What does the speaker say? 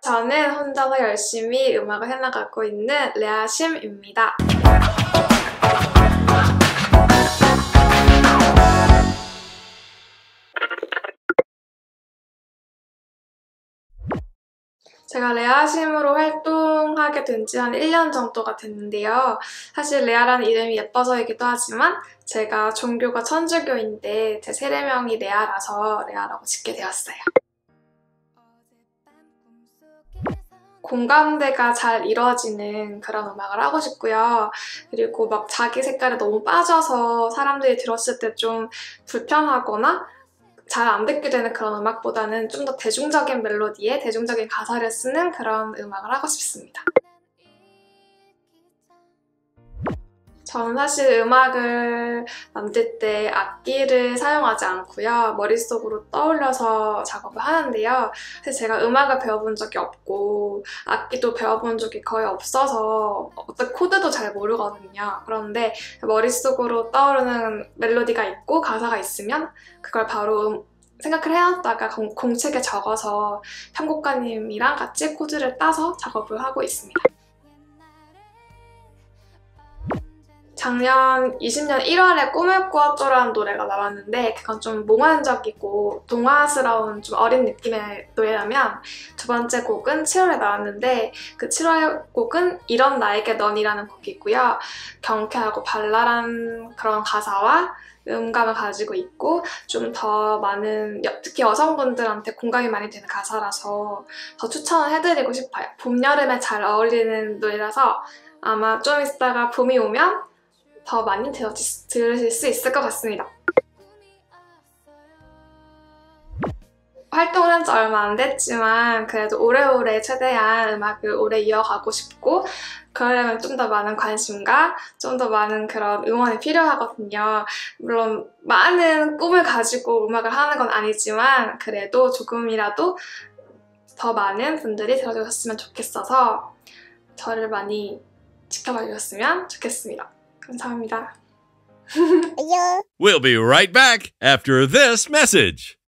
저는 혼자서 열심히 음악을 해나가고 있는 레아심입니다. 제가 레아심으로 활동하게 된 지 한 1년 정도가 됐는데요. 사실 레아라는 이름이 예뻐서이기도 하지만 제가 종교가 천주교인데 제 세례명이 레아라서 레아라고 짓게 되었어요. 공감대가 잘 이루어지는 그런 음악을 하고 싶고요. 그리고 막 자기 색깔에 너무 빠져서 사람들이 들었을 때 좀 불편하거나 잘 안 듣게 되는 그런 음악보다는 좀 더 대중적인 멜로디에 대중적인 가사를 쓰는 그런 음악을 하고 싶습니다. 저는 사실 음악을 만들 때 악기를 사용하지 않고요. 머릿속으로 떠올려서 작업을 하는데요. 사실 제가 음악을 배워본 적이 없고 악기도 배워본 적이 거의 없어서 어떤 코드도 잘 모르거든요. 그런데 머릿속으로 떠오르는 멜로디가 있고 가사가 있으면 그걸 바로 생각을 해놨다가 공책에 적어서 편곡가님이랑 같이 코드를 따서 작업을 하고 있습니다. 작년 20년 1월에 꿈을 꾸었죠라는 노래가 나왔는데 그건 좀 몽환적이고 동화스러운 좀 어린 느낌의 노래라면 두 번째 곡은 7월에 나왔는데 그 7월 곡은 이런 나에게 넌이라는 곡이고요. 경쾌하고 발랄한 그런 가사와 음감을 가지고 있고 좀 더 많은 특히 여성분들한테 공감이 많이 되는 가사라서 더 추천을 해드리고 싶어요. 봄, 여름에 잘 어울리는 노래라서 아마 좀 있다가 봄이 오면 더 많이 들으실 수 있을 것 같습니다. 활동을 한 지 얼마 안 됐지만 그래도 오래오래 최대한 음악을 오래 이어가고 싶고 그러려면 좀 더 많은 관심과 좀 더 많은 그런 응원이 필요하거든요. 물론 많은 꿈을 가지고 음악을 하는 건 아니지만 그래도 조금이라도 더 많은 분들이 들어주셨으면 좋겠어서 저를 많이 지켜봐 주셨으면 좋겠습니다. 감사합니다. We'll be right back after this message.